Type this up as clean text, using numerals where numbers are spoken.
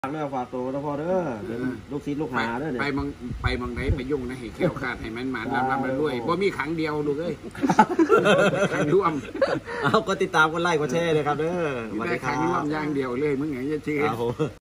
ฝากเด้อฝากตัวนะพ่อเด้อเป็นลูกศิษย์ลูกหาเด้อเนี่ยไปมองไหนไปยุ่งนะให้แขวขาดให้มันหมานลำมันด้วยบ่มีขังเดียวลูกเอ้ยขังร่วมเอาก็ติดตามกันไลค์กดแชร์เลยครับเด้อได้ขังร่วมอย่างเดียวเลยมึงไงจะเชื่อ